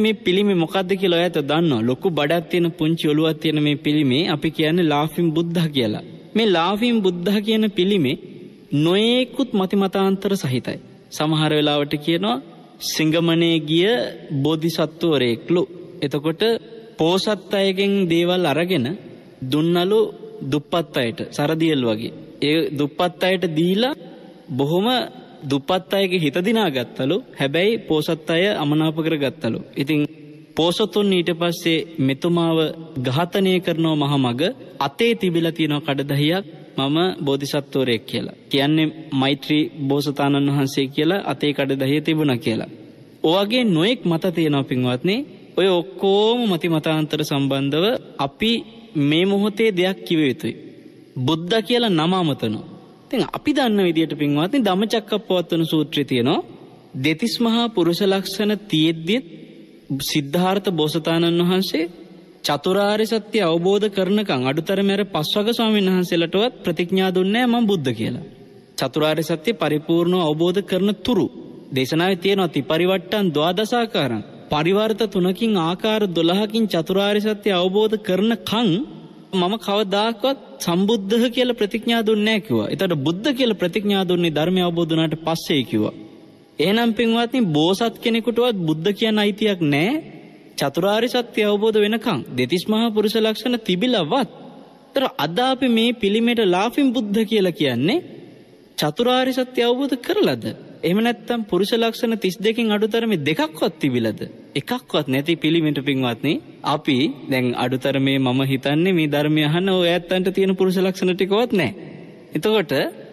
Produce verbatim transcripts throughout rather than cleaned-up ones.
මේ පිළිමේ මොකද්ද කියලා ඔයත් දන්නවා. ලොකු බඩක් තියෙන පුංචි ඔළුවක් තියෙන මේ පිළිමේ අපි කියන්නේ ලාෆින් බුද්ධා කියලා. මේ ලාෆින් බුද්ධා කියන පිළිමේ නොයෙකුත් මතිමතාන්තර සහිතයි. සමහර වෙලාවට කියනවා සිංගමනේ ගිය බෝධිසත්වරයෙක්ලු. එතකොට පෝසත් අයගෙන් දේවල් අරගෙන දුන්නලු දුප්පත් අයට සරදියල් වගේ. ඒ දුප්පත් අයට දීලා බොහොම දුප්පත් අයගේ හිත දිනාගත්තලු. හැබැයි පෝසත් අය අමනාප කරගත්තලු. ඉතින් පෝසතුන් ඊට පස්සේ මෙතුමාව ඝාතනය කරනව මහමග අතේ තිබිලා තියෙන කඩදහියක් මම බෝධිසත්වරයෙක් කියලා. කියන්නේ මෛත්‍රී බෝසතාණන් වහන්සේ කියලා අතේ කඩදහිය තිබුණා කියලා. ඔයගේ නොඑක් මත තියෙනවා පින්වත්නි. ඔය ඔක්කොම මති මතාන්තර සම්බන්ධව අපි මේ මොහොතේ දෙයක් කිව යුතුයි. බුද්ධ කියලා නම අමතනවා. ඉතින් අපි දන්න විදියට පින්වත්නි ධම්මචක්කප්පවත්තන සූත්‍රයේ තියෙනවා දෙතිස් මහා පුරුෂ ලක්ෂණ තියෙද්දි සිද්ධාර්ථ බෝසතාණන් වහන්සේ චතුරාර්ය සත්‍ය අවබෝධ කරනකම් අඩුතරම අර පස්වග ස්වාමීන් වහන්සේලටවත් ප්‍රතිඥා දුන්නේ මම බුද්ධ කියලා. චතුරාර්ය සත්‍ය පරිපූර්ණව අවබෝධ කරන තුරු දේශනාවේ තියෙනවා ත්‍රිපරිවට්ටන් ද්වාදසාකාරං පරිවර්ත තුනකින් ආකාර දොළහකින් චතුරාර්ය සත්‍ය අවබෝධ කරනකම් මම කවදාකවත් සම්බුද්ධහ කියලා ප්‍රතිඥා දුන්නේ නැහැ කිව්වා. ඒතකොට බුද්ධ කියලා ප්‍රතිඥා දුන්නේ ධර්මය අවබෝධ වුණාට පස්සේ කිව්වා. එහෙනම් පින්වත්නි බෝසත් කෙනෙකුටවත් බුද්ධ කියන අයිතියක් නැහැ. චතුරාර්ය සත්‍ය අවබෝධ වෙනකම් දෙතිස් මහා පුරුෂ ලක්ෂණ තිබිලවත්. ඒතර අද අපි මේ පිළිමේට ලාෆින් බුද්ධ කියලා කියන්නේ චතුරාර්ය සත්‍ය අවබෝධ කරලාද? එහෙම නැත්නම් පුරුෂ ලක්ෂණ තිස් දෙකකින් අඩුතරමේ දෙකක්වත් තිබිලාද? එකක්වත් නැති පිළිමේට පින්වත්නි අපි දැන් අඩුතරමේ මම හිතන්නේ මේ ධර්මය අහන ඔය ඇත්තන්ට තියෙන පුරුෂ ලක්ෂණ ටිකවත් නැහැ. එතකොට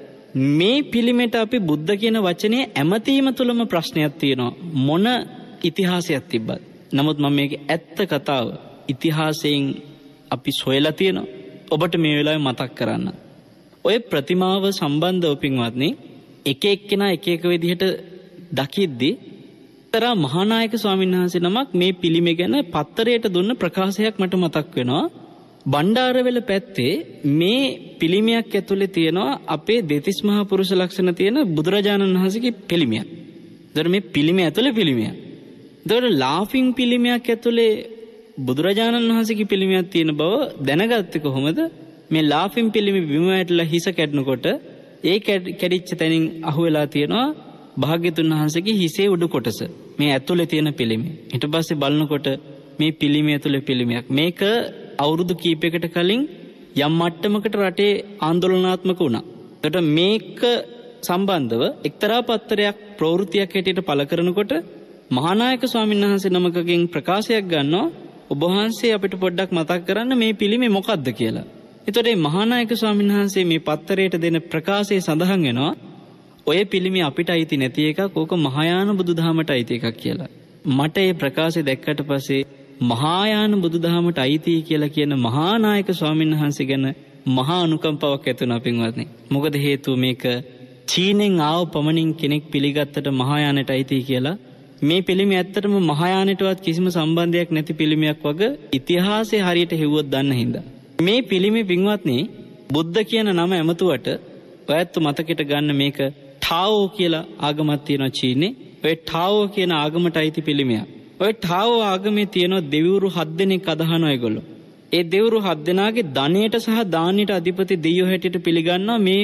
මේ පිළිමේට අපි බුද්ධ කියන වචනේ ඇමතීම තුලම ප්‍රශ්නයක් තියෙනවා. මොන ඉතිහාසයක් තිබ්බත්. නමුත් මම මේක ඇත්ත කතාව ඉතිහාසයෙන් අපි සොයලා තියෙනවා. ඔබට මේ වෙලාවේ මතක් කරන්න. ඔය ප්‍රතිමාව සම්බන්ධව පින්වත්නි එක එක්කෙනා එක එක විදිහට දකිද්දී තරා මහානායක ස්වාමීන් වහන්සේ නමක් මේ පිළිමේ ගැන පත්තරයට දුන්න ප්‍රකාශයක් මට මතක් වෙනවා. බණ්ඩාරවෙල පැත්තේ මේ පිළිමයක් ඇතුලේ තියෙනවා අපේ දෙතිස් මහා පුරුෂ ලක්ෂණ තියෙන බුදුරජාණන් වහන්සේගේ පිළිමයක්. ඒතර මේ පිළිමය ඇතුලේ පිළිමයක්. ඒතර ලාෆින් පිළිමයක් ඇතුලේ බුදුරජාණන් වහන්සේගේ පිළිමයක් තියෙන බව දැනගත්තේ කොහොමද? මේ ලාෆින් පිළිමේ බිම වැටලා හිස කැඩනකොට ඒ කැඩිච්ච තැනින් අහුවෙලා තියෙනවා භාග්‍යතුන් වහන්සේගේ හිසේ උඩු කොටස. මේ ඇතුලේ තියෙන පිළිමය. ඊට පස්සේ බලනකොට මේ පිළිමය ඇතුලේ පිළිමයක්. මේක අවුරුදු කීපයකට කලින් යම් මට්ටමකට රටේ ආందోලනාත්මක වුණා. ඒකට මේක සම්බන්ධව එක්තරා පත්‍රයක් ප්‍රවෘත්තියක් හැටියට පළ කරනකොට මහානායක ස්වාමීන් වහන්සේ නමකගෙන් ප්‍රකාශයක් ගන්නවා ඔබ වහන්සේ අපිට පොඩ්ඩක් මතක් කරන්න මේ පිළිමේ මොකක්ද කියලා. එතකොට මේ මහානායක ස්වාමීන් වහන්සේ මේ පත්තරයට දෙන ප්‍රකාශයේ සඳහන් වෙනවා ඔය පිළිමේ අපිට අයිති නැති එකක්, ඕක මහායාන බුදුදහමට අයිති එකක් කියලා. මට මේ ප්‍රකාශය දැක්කට පස්සේ මහායාන බුදුදහමට අයිති කියලා කියන මහානායක ස්වාමීන් වහන්සේ ගැන මහා අනුකම්පාවක් ඇති වුණා පින්වත්නි. මොකද හේතුව මේක චීනෙන් ආව පමණින් කෙනෙක් පිළිගත්තට මහායානට අයිති කියලා. මේ පිළිමය ඇත්තටම මහායානටවත් කිසිම සම්බන්ධයක් නැති පිළිමයක් වගේ ඉතිහාසයේ හරියට හෙව්වොත් දන්න හින්දා. මේ පිළිමේ පින්වත්නි බුද්ධ කියන නම ඇමතුවට ඔයත් මතකෙට ගන්න මේක ටාවෝ කියලා ආගමක් තියෙනවා චීනේ. ඔය ටාවෝ කියන ආගමට අයිති පිළිමයක්. ඔය ටාවෝ ආගමේ තියෙන දෙවිවරු හත් දෙනෙක් අදහනවා ඒගොල්ලෝ. ඒ දෙවිවරු හත් දෙනාගේ ධනයට සහ දානයට අධිපති දෙවියෝ හැටියට පිළිගන්නවා මේ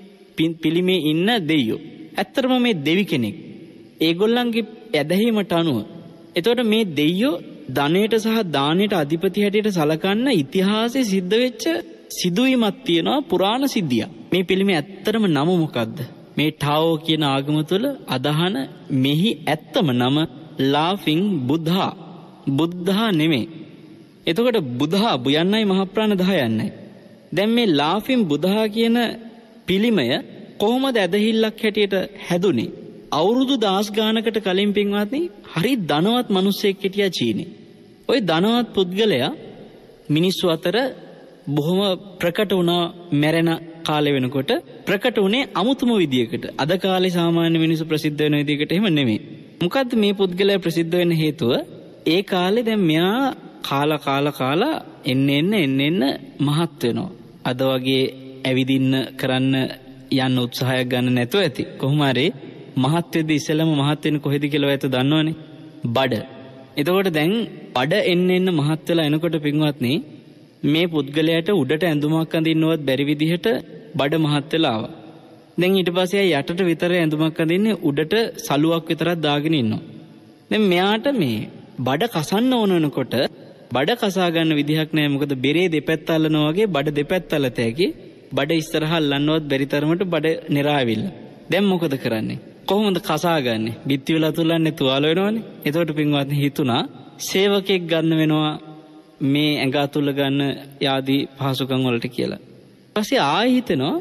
පිළිමේ ඉන්න දෙවියෝ. ඇත්තටම මේ දෙවි කෙනෙක්. ඒගොල්ලන්ගේ ඇදහිීමට අනුව. එතකොට මේ දෙවියෝ ධනයට සහ දානයට අධිපති හැටියට සලකන්න ඉතිහාසයේ සිද්ධ වෙච්ච සිදුවීමක් තියෙනවා පුරාණ සිද්ධියක්. මේ පිළිමේ ඇත්තටම නම මොකද්ද? මේ ටාවෝ කියන ආගම තුළ අදහන මෙහි ඇත්තම නම ලාෆින් බුද්ධා. බුද්ධා නෙමෙයි. එතකොට බුද්ධා බුයන්නයි මහප්‍රාණ දහයන්නයි. දැන් මේ ලාෆින් බුද්ධා කියන පිළිමය කොහොමද ඇදහිල්ලක් හැටියට හැදුනේ? අවුරුදු දහස් ගානකට කලින් පින්වත්නි හරි ධනවත් මිනිස්සෙක් හිටියා චීනේ. ওই ධනවත් පුද්ගලයා මිනිස්සු අතර බොහොම ප්‍රකට වුණා මැරෙන කාලේ වෙනකොට. ප්‍රකට උනේ අමුතුම විදියකට. අද කාලේ සාමාන්‍ය මිනිස්සු ප්‍රසිද්ධ වෙන විදියකට එහෙම නෙමෙයි. මොකද්ද මේ පුද්ගලයා ප්‍රසිද්ධ වෙන්න හේතුව? ඒ කාලේ දැන් මෙයා කාලා කාලා කාලා එන්න එන්න එන්න එන්න මහත් වෙනවා. අද වගේ ඇවිදින්න කරන්න යන්න උත්සාහයක් ගන්න නැතුව ඇති. කොහොම හරි මහත් වෙද්දී ඉස්සෙල්ලම මහත් වෙන්නේ කොහෙද කියලා ඔයත් දන්නවනේ. බඩ. එතකොට දැන් බඩ එන්න එන්න මහත් වෙලා එනකොට පින්වත්නි මේ පුද්ගලයාට උඩට ඇඳුමක් අඳින්නවත් බැරි විදිහට බඩ මහත් වෙලා ආවා. දැන් ඊට පස්සේ යටට විතර ඇඳුමක් අඳින්නේ උඩට සලුවක් විතරක් දාගෙන ඉන්නවා. දැන් මෙයාට මේ බඩ කසන්න ඕන වෙනකොට බඩ කසා ගන්න විදිහක් නැහැ. මොකද බෙරේ දෙපැත්ත අල්ලනවා වගේ බඩ දෙපැත්ත අල්ලත හැකි. බඩ ඉස්සරහා අල්ලන්නවත් බැරි තරමට බඩ නිරාවිල්ල. දැන් මොකද කරන්නේ? කොහොමද කසා ගන්නෙ? බිත්ති වල අතුල්ලන්නේ තුවාල වෙනවනේ. එතකොට පින්වත්නි හිතුණා සේවකෙක් ගන්න වෙනවා මේ ඇඟ අතුල්ල ගන්න යාදී පහසුකම් වලට කියලා. ඊපස්සේ ආයෙ හිතෙනවා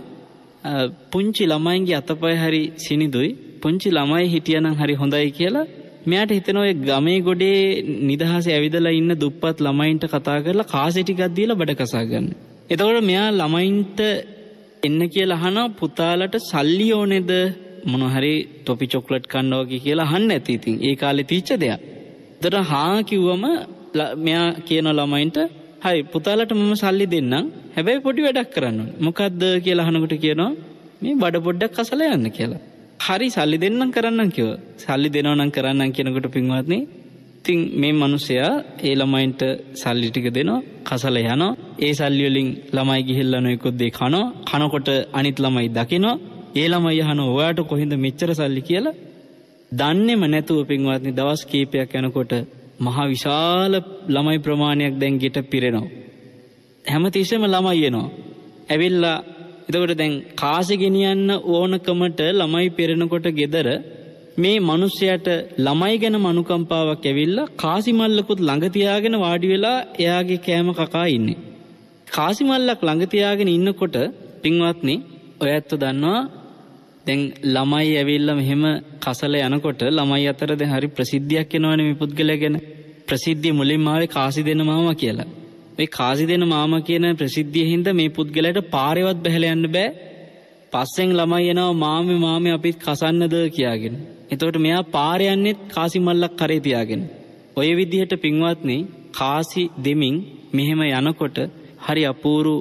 පුංචි ළමයින්ගේ අතපය හරි සිනිදුයි. පුංචි ළමයි හිටියනම් හරි හොඳයි කියලා මෙයාට හිතෙනවා ඒ ගමේ ගොඩේ නිදහසේ ඇවිදලා ඉන්න දුප්පත් ළමයින්ට කතා කරලා කාසෙ ටිකක් දීලා බඩ කසා ගන්න. එතකොට මෙයා ළමයින්ට එන්න කියලා අහනවා පුතාලට සල්ලි ඕනේද? මොන හරි ටොපි චොක්ලට් කන්න වගේ කියලා අහන්න ඇති. ඉතින් ඒ කාලේ තීච්ච දෙයක්. ඒතර හා කිව්වම මෙයා කියන ළමයින්ට හරි පුතාලට මම සල්ලි දෙන්නම්. හැබැයි පොඩි වැඩක් කරන්න ඕනේ. මොකද්ද කියලා අහනකොට කියනවා මේ බඩ පොඩ්ඩක් කසලා යන්න කියලා. හරි සල්ලි දෙන්නම් කරන්නම් කිව්වා. සල්ලි දෙනවා නම් කරන්නම් කියනකොට පින්වත්නි ඉතින් මේ මිනිසයා ඒ ළමයින්ට සල්ලි ටික දෙනවා කසලා යනවා. ඒ සල්ලි වලින් ළමයි ගිහිල්ලා නොයෙකුත් දේ කනවා. කනකොට අනිත් ළමයි දකිනවා. ඒ ළමයි අහනවා ඔයාට කොහෙන්ද මෙච්චර සල්ලි කියලා. දන්නේම නැතුව පින්වත්නි දවස් කීපයක් යනකොට මහා විශාල ළමයි ප්‍රමාණයක් දැන් ගෙට පිරෙනවා. හැමතිස්සෙම ළමයි එනවා. ඇවිල්ලා එතකොට දැන් කාසෙ ගෙනියන්න ඕනකමට ළමයි පිරෙනකොට ගෙදර මේ මිනිස්සයාට ළමයි ගැන මනුකම්පාවක් ඇවිල්ලා කාසි මල්ලකුත් ළඟ තියාගෙන වාඩි වෙලා එයාගේ කෑම කකා ඉන්නේ. කාසි මල්ලක් ළඟ තියාගෙන ඉන්නකොට පින්වත්නි ඔය ඇත්ත දන්නවා දැන් ළමයි ඇවිල්ලා මෙහෙම කසල යනකොට ළමයි අතර දැන් හරි ප්‍රසිද්ධියක් එනවනේ මේ පුද්ගලයා ගැන. ප්‍රසිද්ධිය මුලින්ම ආවේ කාසි දෙන මාමා කියලා. මේ කාසි දෙන මාමා කියන ප්‍රසිද්ධිය හින්දා මේ පුද්ගලයාට පාරේවත් බහැලා යන්න බෑ. පස්සෙන් ළමයි එනවා මාමේ මාමේ අපිත් කසන්නද කියාගෙන. එතකොට මෙයා පාරේ යන්නේ කාසි මල්ලක් කරේ තියාගෙන. ඔය විදිහට පින්වත්නි කාසි දෙමින් මෙහෙම යනකොට හරි අපූරු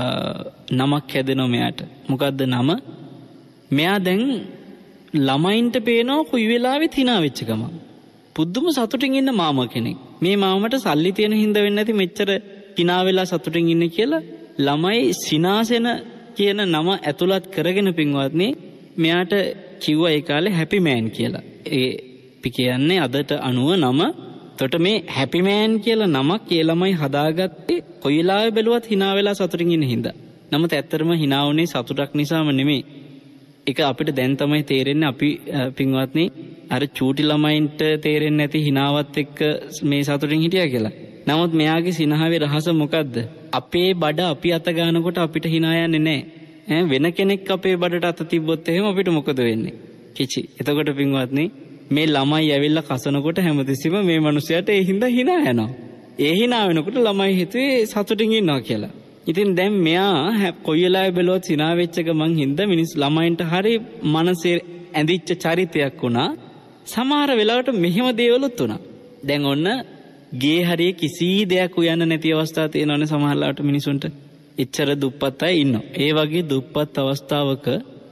නමක් හැදෙනවා මෙයාට. මොකද්ද නම? මෙයා දැන් ළමයින්ට පේනවා කොයි වෙලාවෙත් hina වෙච්ච ගම. පුදුම සතුටින් ඉන්න මාමා කෙනෙක්. මේ මාමට සල්ලි තියෙන හින්දා වෙන්නේ නැති මෙච්චර hina වෙලා සතුටින් ඉන්නේ කියලා ළමයි සිනාසෙන කියන නම ඇතුළත් කරගෙන පින්වත්නි මෙයාට කිව්වා ඒ කාලේ හැපි මෑන් කියලා. ඒ අපි කියන්නේ අදට අනුව නම. එතකොට මේ හැපි මෑන් කියලා නමක් ඒ ළමයි හදාගත්තේ කොයි වෙලාවෙ බැලුවත් hina වෙලා සතුටින් ඉන්න හින්දා. නමුත් ඇත්තටම hina වුනේ සතුටක් නිසාම නෙමෙයි. ඒක අපිට දැන් තමයි තේරෙන්නේ අපි පින්වත්නි අර චූටි ළමයින්ට තේරෙන්නේ නැති hinaවත් එක්ක මේ සතුටින් හිටියා කියලා. නමුත් මෙයාගේ සිනහවේ රහස මොකද්ද? අපේ බඩ අපි අත ගන්නකොට අපිට hina යන්නේ නැහැ. ඈ වෙන කෙනෙක් අපේ බඩට අත තිබ්බොත් එහෙම අපිට මොකද වෙන්නේ? කිචි. එතකොට පින්වත්නි මේ ළමයි ඇවිල්ලා කසනකොට හැමතිස්සෙම මේ මිනිහයාට ඒ හින්දා hina යනවා. ඒ hina වෙනකොට ළමයි හිතුවේ සතුටින් ඉන්නවා කියලා. ඉතින් දැන් මෙයා කොයි වෙලාවෙ බැලුවත් hina වෙච්ච ගමන් හින්දා මිනිස් ළමයින්ට හරි මනසේ ඇඳිච්ච චරිතයක් වුණා. සමහර වෙලාවට මෙහෙම දේවලුත් වුණා. දැන් ඔන්න ගේ හරිය කිසි දෙයක් උයන්න නැති අවස්ථා තියෙනවනේ සමහරලාට මිනිසුන්ට. එච්චර දුප්පත් අය ඉන්නවා. ඒ වගේ දුප්පත් අවස්ථාවක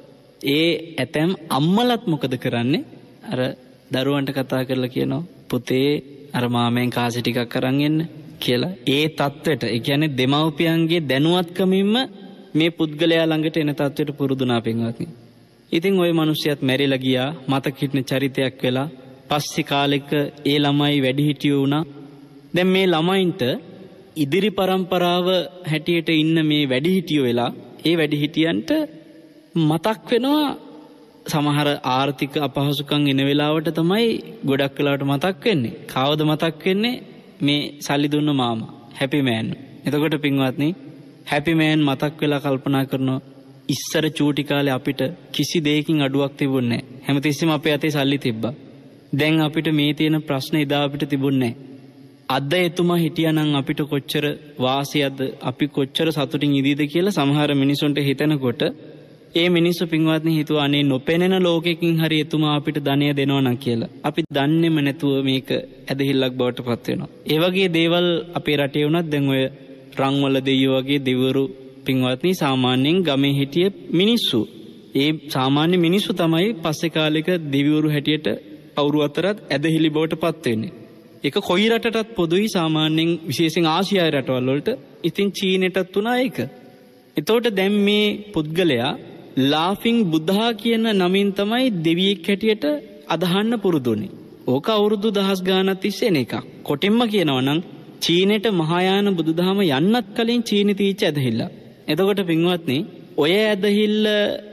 ඒ ඇතැම් අම්මලත් මොකද කරන්නේ? අර දරුවන්ට කතා කරලා කියනවා පුතේ අර මාමෙන් කාසි ටිකක් අරන් එන්න කියලා. ඒ தත්වෙට ඒ කියන්නේ දෙමව්පියන්ගේ දැනුවත්කමින්ම මේ පුද්ගලයා ළඟට එන தත්වෙට පුරුදුනා පින්වත්නි. ඉතින් ওই මිනිහයාත් මැරිලා ගියා. මතක හිටින චරිතයක් වෙලා පස්සේ කාලෙක ඒ ළමයි වැඩිහිටියෝ වුණා. දැන් මේ ළමයින්ට ඉදිරි પરම්පරාව හැටියට ඉන්න මේ වැඩිහිටියෝ වෙලා ඒ වැඩිහිටියන්ට මතක් වෙනවා සමහර ආර්ථික අපහසුකම් එන වෙලාවට තමයි ගොඩක් වෙලාවට මතක් වෙන්නේ. කවද මතක් වෙන්නේ? මේ සල්ලි දුන්න මාමා හැපි මෑන්. එතකොට පින්වත්නි හැපි මෑන් මතක් වෙලා කල්පනා කරනවා ඉස්සර චූටි කාලේ අපිට කිසි දෙයකින් අඩුවක් තිබුණේ නැහැ. හැමතිස්සෙම අපේ අතේ සල්ලි තිබ්බා. දැන් අපිට මේ තියෙන ප්‍රශ්න එදා අපිට තිබුණේ නැහැ. අද එතුමා හිටියානම් අපිට කොච්චර වාසියක්ද අපි කොච්චර සතුටින් ඉදීද කියලා සමහර මිනිසුන්ට හිතනකොට ඒ මිනිස්සු පින්වත්නි හිතුවා අනේ නොපෙනෙන ලෝකෙකින් හරි එතුමා අපිට ධනය දෙනවා නම් කියලා. අපි දන්නේම නැතුව මේක ඇදහිල්ලක් බවට පත් වෙනවා. ඒ වගේ දේවල් අපේ රටේ වුණත් දැන් ඔය රන්වල දෙයියෝ වගේ දෙවිවරු පින්වත්නි සාමාන්‍යයෙන් ගමේ හිටිය මිනිස්සු. ඒ සාමාන්‍ය මිනිස්සු තමයි පස්සේ කාලෙක දෙවිවරු හැටියට කවුරු අතරත් ඇදහිලි බවට පත් වෙන්නේ. ඒක කොයි රටටත් පොදුයි සාමාන්‍යයෙන් විශේෂයෙන් ආසියාවේ රටවල් වලට. ඉතින් චීනෙටත් උනා ඒක. එතකොට දැන් මේ පුද්ගලයා ලාෆින් බුද්ධා කියන නමින් තමයි දෙවියෙක් හැටියට අදහන්න පුරුදුනේ. ඕක අවුරුදු දහස් ගානක් තිස්සේ එන එකක්. කොටින්ම කියනවා නම් චීනෙට මහායාන බුදුදහම යන්නත් කලින් චීනි තීච්ච ඇදහිල්ල. එතකොට පින්වත්නි ඔය ඇදහිල්ල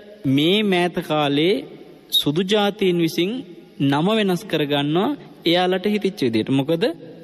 මේ මෑත කාලේ සුදු ජාතීන් විසින් නම වෙනස් කරගන්නවා එයාලට හිතිච්ච විදියට. මොකද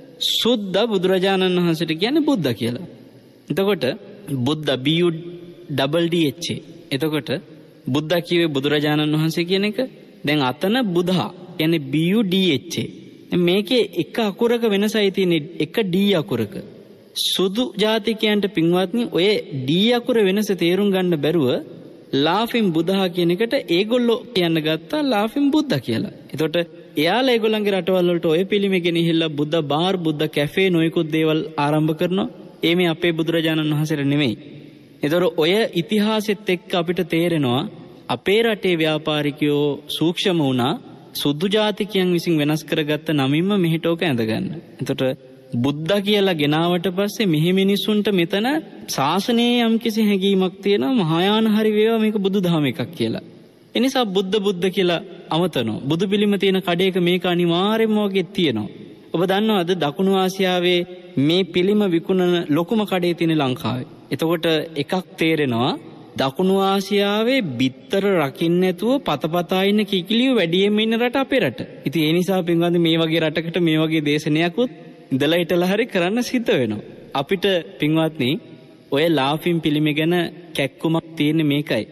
සුද්ධ බුදුරජාණන් වහන්සේට කියන්නේ බුද්ධ කියලා. එතකොට බුද්ධ B U double D H A. එතකොට බුද්ධ කියවේ බුදුරජාණන් වහන්සේ කියන එක. දැන් අතන බුධා කියන්නේ B U D H A. මේකේ එක අකුරක වෙනසයි තියෙන්නේ, එක D අකුරක. සුදු ජාතිකයන්ට පින්වත්නි ඔය D අකුර වෙනස තේරුම් ගන්න බැරුව ලාෆින් බුද්ධා කියන එකට ඒගොල්ලෝ කියන්න ගත්තා ලාෆින් බුද්ධ කියලා. එතකොට එයාලා ඒගොල්ලන්ගේ රටවල් වලට ඔය පිළිමේ ගෙනහිල්ලා බුද්ධ බාර්, බුද්ධ කැෆේ නොයෙකුත් දේවල් ආරම්භ කරනවා. ඒ මේ අපේ බුදුරජාණන් වහන්සේට නෙමෙයි. ඒතර ඔය ඉතිහාසෙත් එක්ක අපිට තේරෙනවා අපේ රටේ ව්‍යාපාරිකයෝ සූක්ෂම වුණා සුදු ජාතිකයන් විසින් වෙනස් කරගත්ත නමින්ම මෙහෙට ඕක ඇඳගන්න. එතකොට බුද්ධ කියලා ගෙනාවට පස්සේ මෙහි මිනිසුන්ට මෙතන ශාසනයේ යම්කිසි හැඟීමක් තියෙනවා මහායාන හරි වේවා මේක බුදුදහම එකක් කියලා. ඒ නිසා බුද්ධ බුද්ධ කියලා අමතනවා. බුදු පිළිම තියෙන කඩේක මේක අනිවාර්යයෙන්ම වගේ තියෙනවා. ඔබ දන්නවද දකුණු ආසියාවේ මේ පිළිම විකුණන ලොකුම කඩේ තියෙන ලංකාවේ. එතකොට එකක් තේරෙනවා දකුණු ආසියාවේ බිත්තර රකින්න නැතුව පතපතා ඉන්න කිකිලියෝ වැඩියෙන්ම ඉන්න රට අපේ රට. ඉතින් ඒ නිසා පින්වත්නි මේ වගේ රටකට මේ වගේ දේශනයක්වත් ඉඳලා හිටලා හරි කරන්න සිද්ධ වෙනවා. අපිට පින්වත්නි ඔය ලාෆින් පිළිමේ ගැන කැක්කුමක් තියෙන්නේ මේකයි.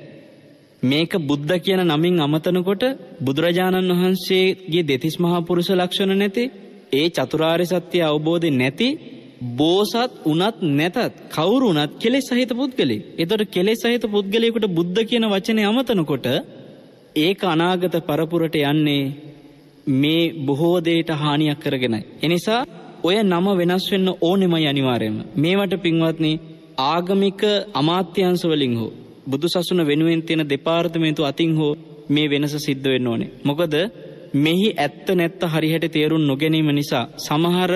මේක බුද්ධ කියන නමින් අමතනකොට බුදුරජාණන් වහන්සේගේ දෙතිස් මහා පුරුෂ ලක්ෂණ නැති, ඒ චතුරාර්ය සත්‍ය අවබෝධය නැති බෝසත් උනත් නැතත් කවුරු උනත් කෙලෙස් සහිත පුද්ගලෙක්. ඒතකොට කෙලෙස් සහිත පුද්ගලයෙකුට බුද්ධ කියන වචනේ අමතනකොට ඒක අනාගත පරපුරට යන්නේ මේ බොහෝ දෙයට හානියක් කරගෙනයි. එනිසා ඔය නම වෙනස් වෙන්න ඕනෙමයි අනිවාර්යයෙන්ම. මේවට පින්වත්නි ආගමික අමාත්‍යාංශ වලින් හෝ බුදුසසුන වෙනුවෙන් තියෙන දෙපාර්තමේන්තුව අතින් හෝ මේ වෙනස සිද්ධ වෙන්න ඕනේ. මොකද මෙහි ඇත්ත නැත්ත හරියට තේරුම් නොගැනීම නිසා සමහර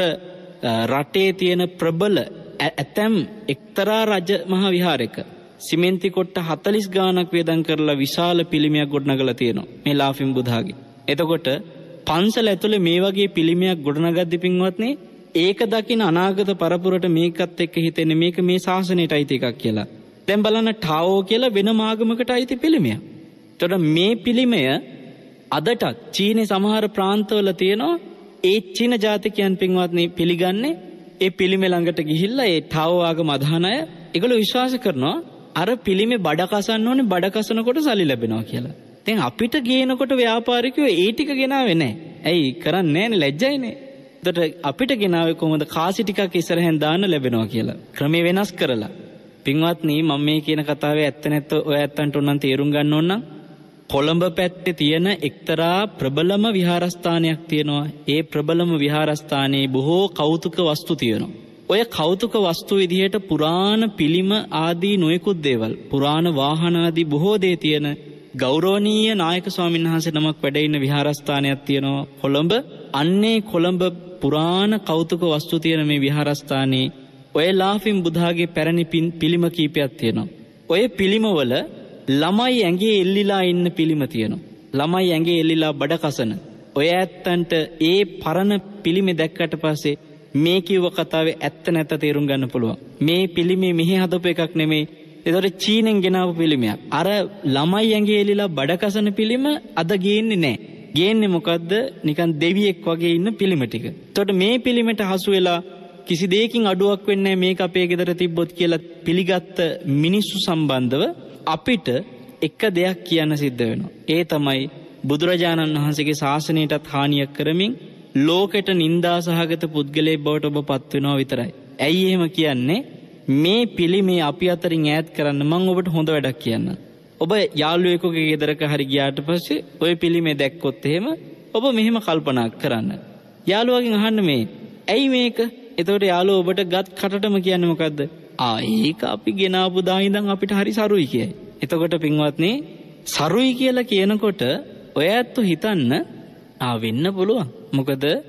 රටේ තියෙන ප්‍රබල ඇතැම් එක්තරා රජ මහා විහාරයක සිමෙන්ති කොට්ට හතළිස් ගානක් වේදම් කරලා විශාල පිළිමයක් ගොඩනගලා තියෙනවා මේ ලාෆින් බුද්ධාගේ. එතකොට පන්සල ඇතුලේ මේ වගේ පිළිමයක් ගොඩනගද්දි පින්වත්නි ඒක දකින අනාගත පරපුරට මේකත් එක්ක හිතෙන්නේ මේක මේ ශාසනයට අයිති එකක් කියලා. දැන් බලන්න ටාවෝ කියලා වෙන ආගමකට අයිති පිළිමයක්. එතකොට මේ පිළිමය අදටත් චීනේ සමහර ප්‍රාන්තවල තියෙනවා. ඒ චීන ජාතිකයන් පින්වත්නි පිළිගන්නේ ඒ පිළිමේ ළඟට ගිහිල්ලා ඒ ටාවෝ ආගම අදහන අය ඒගොල්ලෝ විශ්වාස කරනවා අර පිළිමේ බඩ කසන්න ඕනේ, බඩ කසනකොට සල්ලි ලැබෙනවා කියලා. දැන් අපිට ගේනකොට ව්‍යාපාරිකයෝ ඒ ටික ගෙනාවේ නැහැ. ඇයි කරන්නේ නැන්නේ, ලැජ්ජයිනේ. එතකොට අපිට ගෙනාවේ කොහොමද කාසි ටිකක් ඉස්සරහෙන් දාන්න ලැබෙනවා කියලා. ක්‍රමේ වෙනස් කරලා. පින්වත්නි මම මේ කියන කතාවේ ඇත්ත නැත්ත ඔය ඇත්තන්ට උනන් තේරුම් ගන්න ඕන නම් කොළඹ පැත්තේ තියෙන එක්තරා ප්‍රබලම විහාරස්ථානයක් තියෙනවා. ඒ ප්‍රබලම විහාරස්ථානයේ බොහෝ කෞතුක වස්තු තියෙනවා. ඔය කෞතුක වස්තු විදිහට පුරාණ පිළිම ආදී නොයෙකුත් දේවල්, පුරාණ වාහන ආදී බොහෝ දේ තියෙන ගෞරවනීය නායක ස්වාමීන් වහන්සේ නමක් වැඩ ඉන්න විහාරස්ථානයක් තියෙනවා කොළඹ. අන්නේ කොළඹ පුරාණ කෞතුක වස්තු තියෙන මේ විහාරස්ථානයේ ඔය ලාෆින් බුද්ධාගේ පැරණි පිළිම කීපයක් තියෙනවා. ඔය පිළිමවල ළමයි ඇඟේ එල්ලිලා ඉන්න පිළිම තියෙනවා. ළමයි ඇඟේ එල්ලිලා බඩ කසන. ඔය ඇත්තන්ට ඒ පරණ පිළිමේ දැක්කට පස්සේ මේ කිව්ව කතාවේ ඇත්ත නැත්ත තේරුම් ගන්න පුළුවන්. මේ පිළිමේ මෙහි හදපු එකක් නෙමෙයි. ඒතකොට චීනෙන් ගෙනාවු පිළිමයක්. අර ළමයි ඇඟේ එල්ලිලා බඩ කසන පිළිම අද ගේන්නේ නැහැ. ගේන්නේ මොකද්ද? නිකන් දෙවියෙක් වගේ ඉන්න පිළිම ටික. ඒතකොට මේ පිළිමෙට හසු වෙලා කිසි දෙයකින් අඩුවක් වෙන්නේ නැහැ මේක අපේ ගෙදර තිබ්බොත් කියලා පිළිගත්ත මිනිස්සු සම්බන්ධව අපිට එක දෙයක් කියන්න සිද්ධ වෙනවා. ඒ තමයි බුදුරජාණන් වහන්සේගේ ශාසනයටත් හානියක් කරමින් ලෝකෙට නිന്ദා සහගත පුද්ගලයෙක් බවට ඔබ පත් වෙනවා විතරයි. ඇයි එහෙම කියන්නේ? මේ පිළිමේ අපි අතරින් ඈත් කරන්න මම ඔබට හොඳ වැඩක් කියන්නම්. ඔබ යාළුවෙකුගේ ගෙදරක හරි ගියාට පස්සේ ওই පිළිමේ දැක්කොත් එහෙම ඔබ මෙහෙම කල්පනා කරන්න. යාළුවගෙන් අහන්න මේ ඇයි මේක? එතකොට යාළුවා ඔබට ගත් කටටම කියන්නේ මොකද්ද? ආ ඒක අපි ගෙනාවු දා ඉඳන් අපිට හරි සරුයි කියයි. එතකොට පින්වත්නි සරුයි කියලා කියනකොට ඔය ඇත්තු හිතන්න ආ වෙන්න පුළුවන්. මොකද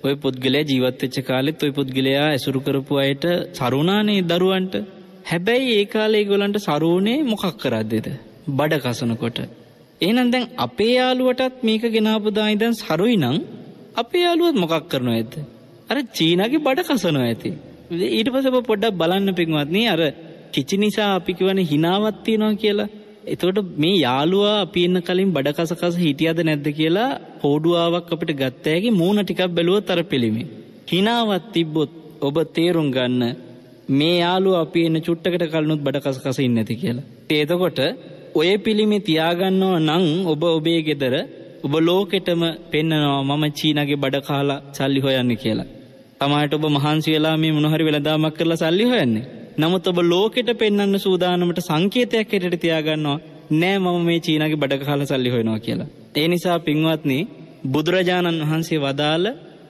ඔය පුද්ගලයා ජීවත් වෙච්ච කාලෙත් ඔය පුද්ගලයා ඇසුරු කරපු අයට සරුණානේ දරුවන්ට. හැබැයි ඒ කාලේ ඒගොල්ලන්ට සරුණේ මොකක් කරද්දිද? බඩ කසනකොට. එහෙනම් දැන් අපේ යාළුවටත් මේක ගෙනාපු දා ඉඳන් සරුයි නම් අපේ යාළුවත් මොකක් කරනවද? අර චීනාගේ බඩ කසනවා ඇති. ඊට පස්සේ ඔබ පොඩ්ඩක් බලන්න පින්වත්නි අර කිචි නිසා අපි කියවනේ හිනාවක් තියනවා කියලා. එතකොට මේ යාළුවා අපි ඉන්න කලින් බඩ කස කස හිටියද නැද්ද කියලා හොඩුවාවක් අපිට ගත්ත හැකි මූණ ටිකක් බැලුවොත් අර පිළිමේ. හිනාවක් තිබ්බොත් ඔබ තේරුම් ගන්න මේ යාළුවා අපි ඉන්න චුට්ටකට කලිනුත් බඩ කස කස ඉන්නේ නැති කියලා. එතකොට ඔය පිළිමේ තියාගන්නව නම් ඔබ ඔබේ ගෙදර ඔබ ලෝකෙටම පෙන්නනවා මම චීනාගේ බඩ කහලා සල්ලි හොයන්නේ කියලා. තමයිට ඔබ මහන්සි වෙලා මේ මොන හරි වෙලදාමක් කරලා සල්ලි හොයන්නේ. නමුත් ඔබ ලෝකෙට පෙන්වන්න සූදානමට සංකේතයක් හැටියට තියාගන්නවා නෑ මම මේ චීනාගේ බඩ කහලා සල්ලි හොයනවා කියලා. ඒ නිසා පින්වත්නි බුදුරජාණන් වහන්සේ වදාළ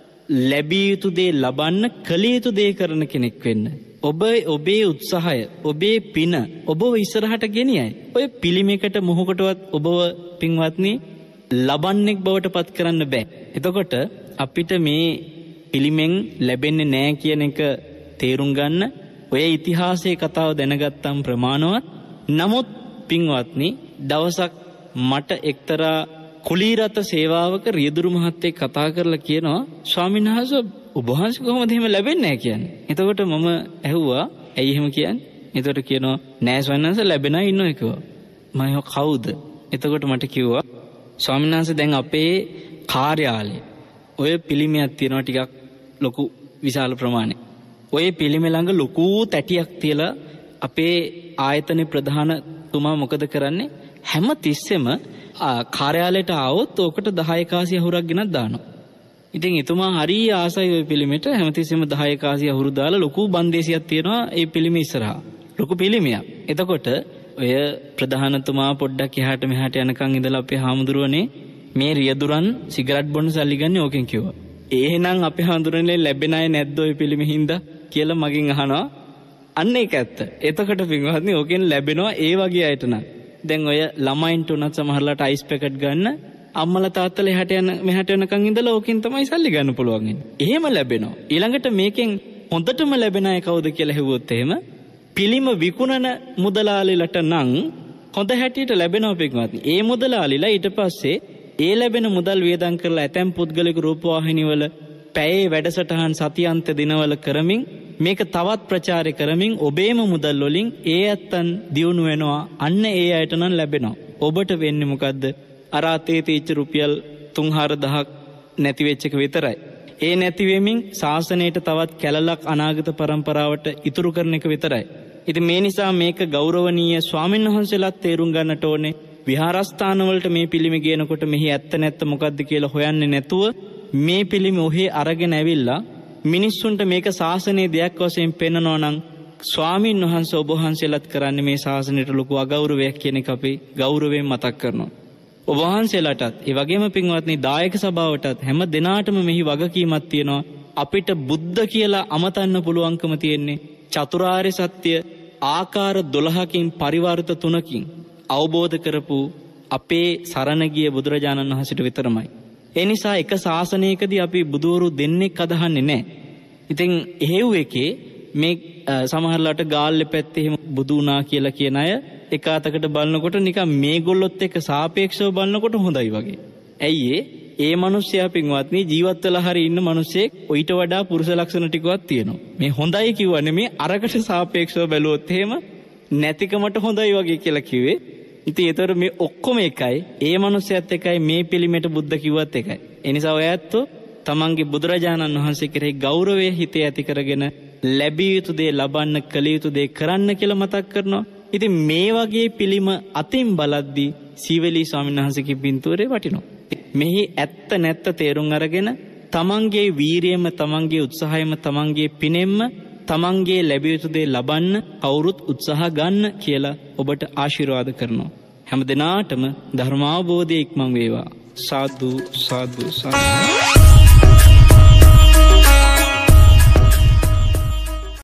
ලැබිය යුතු දේ ලබන්න කළ යුතු දේ කරන කෙනෙක් වෙන්න. ඔබ ඔබේ උත්සාහය ඔබේ පින ඔබව ඉස්සරහට ගෙනියයි. ඔය පිළිමයකට මොහොකටවත් ඔබව පින්වත්නි ලබන්නෙක් බවට පත් කරන්න බෑ. එතකොට අපිට මේ පිළිමෙන් ලැබෙන්නේ නෑ කියන එක තේරුම් ගන්න ඔය ඉතිහාසයේ කතාව දැනගත්තම් ප්‍රමාණවත්. නමුත් පින්වත්නි දවසක් මට එක්තරා කුලීරත සේවාවක රියදුරු මහත්තයෙක් කතා කරලා කියනවා ස්වාමීන් වහන්සේ ඔබ වහන්සේ කොහොමද එහෙම ලැබෙන්නේ නැහැ කියන්නේ. එතකොට මම ඇහුවා ඇයි එහෙම කියන්නේ? එතකොට කියනවා නෑ ස්වාමීන් වහන්සේ ලැබෙනා ඉන්නවා කිව්වා. මම කවුද? එතකොට මට කිව්වා ස්වාමීන් වහන්සේ දැන් අපේ කාර්යාලයේ ඔය පිළිමයක් තියෙනවා ටිකක් ලොකු විශාල ප්‍රමාණයක්. ඔය පිළිමේ ළඟ ලොකු තැටියක් තියලා අපේ ආයතනයේ ප්‍රධානතුමා මොකද කරන්නේ? හැම තිස්සෙම කාර්යාලයට ආවොත් ඕකට දහය කාසි අහුරක් ගෙනත් දානවා. ඉතින් එතුමා හරි ආසයි ওই පිළිමෙට හැමතිස්සෙම දහය කාසි අහුරු දාලා ලොකු බන්දේසියක් තියෙනවා ඒ පිළිමේ ඉස්සරහා. ලොකු පිළිමයක්. එතකොට ඔය ප්‍රධානතුමා පොඩ්ඩක් එහාට මෙහාට යනකම් ඉඳලා අපේ හාමුදුරුවනේ මේ රියදුරන් සිගරට් බොන්න සල්ලි ගන්න ඕකෙන් කිව්වා. එහෙනම් අපේ හාමුදුරනේ ලැබෙන අය නැද්ද ওই පිළිමේ හින්දා කියලා මගෙන් අහනවා. අන්න ඒක ඇත්ත. එතකොට පින්වත්නි ඕකෙන් ලැබෙනවා ඒ වගේ අයට නම්. දැන් ඔය ළමයින්ට උනත් සමහරලාට අයිස් පැකට් ගන්න අම්මලා තාත්තලා එහාට යන මෙහාට යනකම් ඉඳලා ඕකෙන් තමයි සල්ලි ගන්න පුළුවන් ඉන්නේ. එහෙම ලැබෙනවා. ඊළඟට මේකෙන් හොඳටම ලැබෙන අය කවුද කියලා හෙව්වොත් එහෙම පිළිම විකුණන මුදලාලිලට නම් හොඳ හැටියට ලැබෙනවා පින්වත්නි. ඒ මුදලාලිලා ඊට පස්සේ ඒ ලැබෙන මුදල් වියදම් කරලා ඇතැම් පුද්ගලික රූපවාහිනිවල පැයේ වැඩසටහන් සතියන්ත දිනවල කරමින් මේක තවත් ප්‍රචාරය කරමින් ඔබේම මුදල් වලින් ඒ ඇත්තන් දියුණු වෙනවා. අන්න ඒ අයට නම් ලැබෙනවා. ඔබට වෙන්නේ මොකද්ද? අර අතේ තීච්ච රුපියල් තුන් හාරදහක් නැති වෙච්ච එක විතරයි. ඒ නැති වෙමින් ශාසනයට තවත් කැලලක් අනාගත පරම්පරාවට ඉතුරු කරන එක විතරයි. ඉතින් මේ නිසා මේක ගෞරවනීය ස්වාමීන් වහන්සේලාත් තේරුම් ගන්නට ඕනේ. විහාරස්ථාන වලට මේ පිළිම ගේනකොට මෙහි ඇත්ත නැත්ත මොකද්ද කියලා හොයන්නේ නැතුව මේ පිළිම ඔහේ අරගෙන ඇවිල්ලා මිනිස්සුන්ට මේක ශාසනයේ දෙයක් වශයෙන් පෙන්වනවා නම් ස්වාමීන් වහන්සේ ඔබ වහන්සේලාත් කරන්නේ මේ ශාසනයට ලොකු අගෞරවයක් කියන එක අපි ගෞරවයෙන් මතක් කරනවා. ඔබ වහන්සේලාටත් ඒ වගේම පින්වත්නි දායක සභාවටත් හැම දිනාටම මෙහි වගකීමක් තියෙනවා. අපිට බුද්ධ කියලා අමතන්න පුළුවන්කම තියෙන්නේ චතුරාර්ය සත්‍ය ආකාර දොළහකින් පරිවර්ත තුනකින් අවබෝධ කරපු අපේ සරණ ගිය බුදුරජාණන් වහන්සේට විතරමයි. ඒ නිසා එක ශාසනයකදී අපි බුදවරු දෙන්නෙක් අදහන්නේ නැහැ. ඉතින් එහෙව් එකේ මේ සමහරලාට ගාල්ලේ පැත්තේ එහෙම බුදු වුණා කියලා කියන අය එක අතකට බලනකොට නිකන් මේගොල්ලොත් එක්ක සාපේක්ෂව බලනකොට හොඳයි වගේ. ඇයි ඒ? ඒ මිනිස්සයා පින්වත්නි ජීවත් වෙලා හරි ඉන්න මිනිස්සෙක් ඊට වඩා පුරුෂ ලක්ෂණ ටිකවත් තියෙනවා. මේ හොඳයි කිව්වනේ මේ අරකට සාපේක්ෂව බැලුවොත් එහෙම නැතිකමට හොඳයි වගේ කියලා කිව්වේ. ඉතින් ඒතර මේ ඔක්කොම එකයි. ඒ මිනිස්සයත් එකයි මේ පිළිමෙට බුද්ධ කිව්වත් එකයි. ඒ නිසා ඔය ඇත්තෝ තමන්ගේ බුදුරජාණන් වහන්සේ කෙරෙහි ගෞරවය හිතේ ඇති කරගෙන ලැබිය යුතු දේ ලබන්න කළ යුතු දේ කරන්න කියලා මතක් කරනවා. ඉතින් මේ වගේ පිළිම අතින් බලද්දී සීවලී ස්වාමීන් වහන්සේගේ පින්තූරේ වටිනවා. මෙහි ඇත්ත නැත්ත තේරුම් අරගෙන තමන්ගේ වීරියම තමන්ගේ උත්සාහයම තමන්ගේ පිනෙම්ම තමන්ගේ ලැබිය යුතු දේ ලබන්න කවුරුත් උත්සාහ ගන්න කියලා ඔබට ආශිර්වාද කරනවා. හැම දිනාටම ධර්මාවබෝධය ඉක්මන් වේවා. සාදු සාදු සාදු.